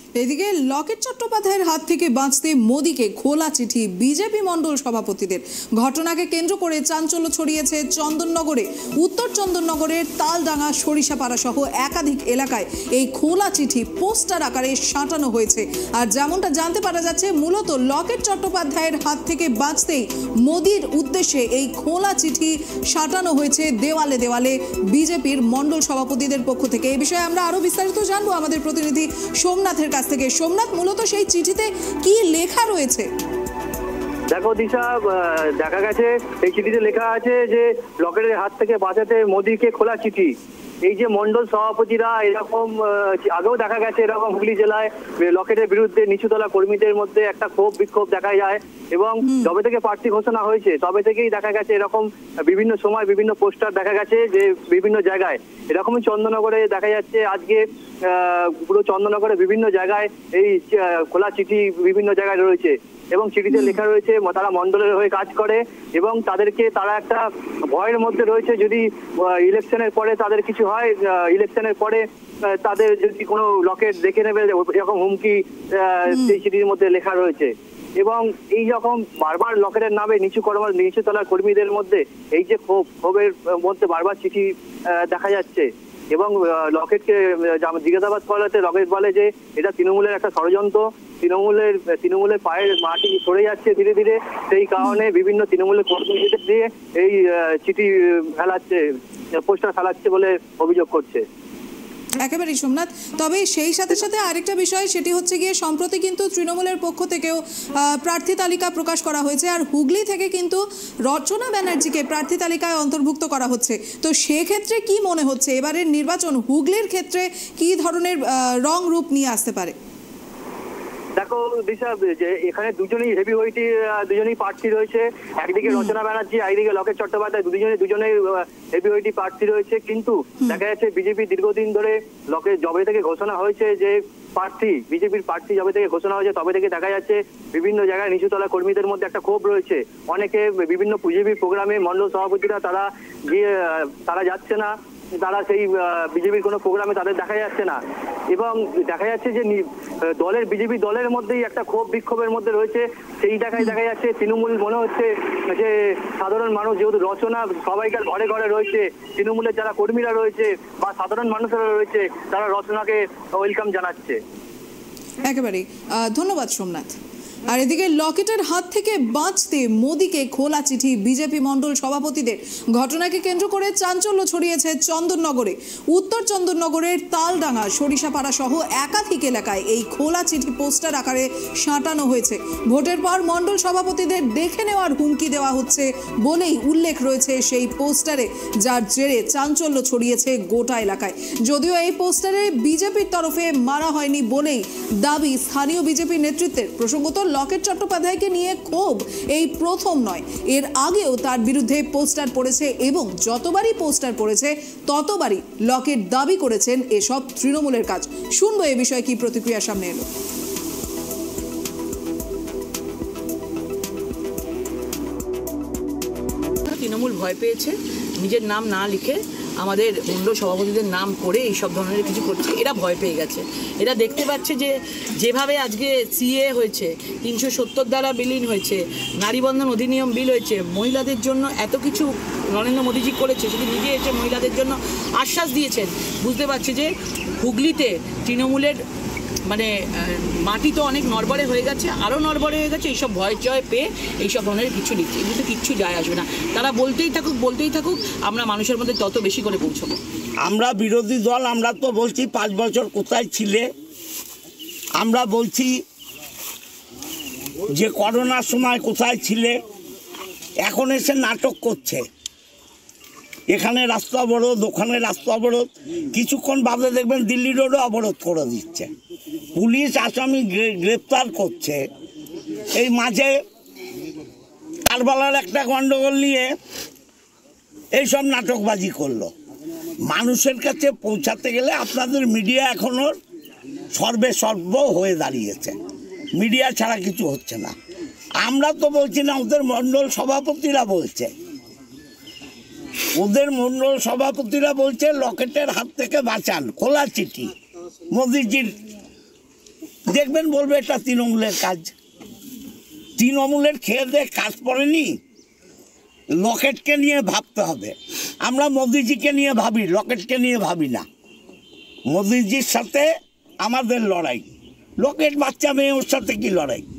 এদিকে লকেট চট্টোপাধ্যায়ের হাত থেকে বাঁচতে মোদীকে খোলা চিঠি বিজেপি মণ্ডল সভাপতিদের। ঘটনাকে কেন্দ্র করে চাঞ্চল্য ছড়িয়েছে চন্দননগরে। উত্তর চন্দননগরের তালডাঙ্গা, সরিষাপাড়া সহ একাধিক এলাকায় এই খোলা চিঠি পোস্টার আকারে সাঁটানো হয়েছে। আর যেমনটা জানতে পারা যাচ্ছে, মূলত লকেট চট্টোপাধ্যায়ের হাত থেকে বাঁচতেই মোদীর উদ্দেশ্যে এই খোলা চিঠি সাঁটানো হয়েছে দেওয়ালে দেওয়ালে বিজেপির মণ্ডল সভাপতিদের পক্ষ থেকে। এই বিষয়ে আমরা আরো বিস্তারিত জানবো আমাদের প্রতিনিধি সোমনাথের কাছ থেকে। সোমনাথ, মূলত সেই চিঠিতে কি লেখা রয়েছে? দেখো দিশা, দেখা গেছে এই চিঠিতে লেখা আছে যে লকেটের হাত থেকে বাঁচাতে মোদীকে খোলা চিঠি। এই যে মন্ডল সভাপতিরা এরকম আগেও দেখা গেছে, এরকম হুগলি জেলায় লকেটের বিরুদ্ধে নিচুতলা কর্মীদের মধ্যে একটা ক্ষোভ বিক্ষোভ দেখা যায় এবং যবে থেকে প্রার্থী ঘোষণা হয়েছে তবে থেকেই দেখা গেছে এরকম বিভিন্ন সময় বিভিন্ন পোস্টার দেখা গেছে যে বিভিন্ন জায়গায়। এরকমই চন্দননগরে দেখা যাচ্ছে আজকে পুরো চন্দননগরে বিভিন্ন জায়গায় এই খোলা চিঠি বিভিন্ন জায়গায় রয়েছে এবং চিঠিতে লেখা রয়েছে তারা মন্ডলের হয়ে কাজ করে এবং তারা একটা ভয়ের মধ্যে রয়েছে, যদি ইলেকশনের পরে তাদের কিছু হয়, ইলেকশনের পরে তাদের যদি কোনো লকেট দেখে নেবে এরকম হুমকি সেই চিঠির মধ্যে লেখা রয়েছে। এবং এই রকম বারবার লকেটের নামে নিচুতলার কর্মীদের মধ্যে এই যে ক্ষোভের মধ্যে বারবার চিঠি দেখা যাচ্ছে এবং লকেটকে জিজ্ঞাসাবাদ করাতে লকেট বলে যে এটা তৃণমূলের একটা ষড়যন্ত্র, তৃণমূলের পায়ের মাটি সরে যাচ্ছে ধীরে ধীরে, সেই কারণে বিভিন্ন তৃণমূলের কর্মীদের দিয়ে এই চিঠি ফেলাচ্ছে, পোস্টার ফেলাচ্ছে বলে অভিযোগ করছে। একেবারেই সোমনাথ, তবে সেই সাথে সাথে আরেকটা বিষয়, সেটি হচ্ছে গিয়ে সম্প্রতি কিন্তু তৃণমূলের পক্ষ থেকেও প্রার্থী তালিকা প্রকাশ করা হয়েছে আর হুগলি থেকে কিন্তু রচনা ব্যানার্জিকে প্রার্থী তালিকায় অন্তর্ভুক্ত করা হচ্ছে। তো সেক্ষেত্রে কি মনে হচ্ছে এবারের নির্বাচন হুগলির ক্ষেত্রে কি ধরনের রং রূপ নিয়ে আসতে পারে? দেখো দিশা, যে এখানে দুজনেই প্রার্থী রয়েছে, একদিকে রচনা ব্যানার্জি, একদিকে লকেট চট্টোপাধ্যায়, দুজনেই হেভিওয়েটি প্রার্থী রয়েছে। কিন্তু দেখা যাচ্ছে বিজেপি দীর্ঘদিন ধরে যবে থেকে ঘোষণা হয়েছে যে বিজেপির প্রার্থী যবে থেকে ঘোষণা হয়েছে তবে থেকে দেখা যাচ্ছে বিভিন্ন জায়গায় নিচুতলা কর্মীদের মধ্যে একটা ক্ষোভ রয়েছে। অনেকে বিভিন্ন বিজেপির প্রোগ্রামে মণ্ডল সভাপতিরা তারা যাচ্ছে না, তারা সেই বিজেপির কোনো প্রোগ্রামে তাদের দেখা যাচ্ছে না এবং দেখা যাচ্ছে যে বিজেপি দলের মধ্যেই একটা ক্ষোভ বিক্ষোভের মধ্যে রয়েছে। সেই দেখা যাচ্ছে তৃণমূল মনে হচ্ছে যে সাধারণ মানুষ, যেহেতু রচনা সবাইকার ঘরে ঘরে রয়েছে, তৃণমূলের যারা কর্মীরা রয়েছে বা সাধারণ মানুষেরা রয়েছে তারা রচনাকে ওয়েলকাম জানাচ্ছে। একেবারেই ধন্যবাদ সোমনাথ। আর এদিকে লকেটের হাত থেকে বাঁচতে মোদীকে খোলা চিঠি বিজেপি মণ্ডল সভাপতিদের। ঘটনাকে কেন্দ্র করে চাঞ্চল্য ছড়িয়েছে চন্দননগরে। উত্তর চন্দননগরের তালডাঙ্গা, সরিষাপাড়া সহ একাধিক এলাকায় এই খোলা চিঠি পোস্টার আকারে সাঁটানো হয়েছে। ভোটের পর মণ্ডল সভাপতিদের দেখে নেওয়ার হুমকি দেওয়া হচ্ছে বলেই উল্লেখ রয়েছে সেই পোস্টারে, যার জেরে চাঞ্চল্য ছড়িয়েছে গোটা এলাকায়। যদিও এই পোস্টারে বিজেপির তরফে মারা হয়নি বলেই দাবি স্থানীয় বিজেপি নেতৃত্বের। প্রসঙ্গত লকেট চট্টোপাধ্যায়কে নিয়ে ক্ষোভ এই প্রথম নয়, এর আগেও তার বিরুদ্ধে পোস্টার পড়েছে এবং যতবারই পোস্টার পড়েছে ততবারই লকেট দাবি করেছেন এসব তৃণমূলের কাজ। শুনবো এ বিষয়ে কি প্রতিক্রিয়া সামনে এলো। তৃণমূল ভয় পেয়েছে, নিজের নাম না লিখে আমাদের মণ্ডল সভাপতিদের নাম করে এইসব ধরনের কিছু করছে। এরা ভয় পেয়ে গেছে, এরা দেখতে পাচ্ছে যে যেভাবে আজকে সিএ হয়েছে, 370 ধারা বিলীন হয়েছে, নারী বন্ধন অধিনিয়ম বিল হয়েছে, মহিলাদের জন্য এত কিছু নরেন্দ্র মোদীজি করেছে, সেটি নিজে এসে মহিলাদের জন্য আশ্বাস দিয়েছেন। বুঝতে পারছে যে হুগলিতে তৃণমূলের মাটি তো অনেক নড়বড়ে হয়ে গেছে, আরও নড়বড়ে হয়ে গেছে। এইসব ভয় জয় পেয়ে এইসব ধরনের কিছু লিখছে, এগুলো কিচ্ছু যায় আসবে না। তারা বলতেই থাকুক, আমরা মানুষের মধ্যে তত বেশি করে পৌঁছবো। আমরা বিরোধী দল, আমরা তো বলছি 5 বছর কোথায় ছিলে। আমরা বলছি যে করোনার সময় কোথায় ছিলে, এখন এসে নাটক করছে। এখানে রাস্তা অবরোধ, ওখানে রাস্তা অবরোধ, কিছুক্ষণ বাদে দেখবেন দিল্লি রোডও অবরোধ করে দিচ্ছে, পুলিশ আসামি গ্রেপ্তার করছে। এই মাঝে কারবালার একটা গন্ডগোল নিয়ে এইসব নাটকবাজি করলো। মানুষের কাছে পৌঁছাতে গেলে আপনাদের মিডিয়া এখনও সর্বেসর্ব হয়ে দাঁড়িয়েছে, মিডিয়া ছাড়া কিছু হচ্ছে না। আমরা তো বলছি না, ওদের মণ্ডল সভাপতিরা বলছে, ওদের মণ্ডল সভাপতিরা বলছে লকেটের হাত থেকে বাঁচান, খোলা চিঠি মোদিজির দেখবেন বলবে এটা তৃণমূলের কাজ। তৃণমূলের খেয়ে দিয়ে কাজ পড়েনি, লকেটকে নিয়ে ভাবতে হবে। আমরা মোদিজিকে নিয়ে ভাবি, লকেটকে নিয়ে ভাবি না। মোদিজির সাথে আমাদের লড়াই, লকেট বাচ্চা মেয়ে ওর সাথে কি লড়াই।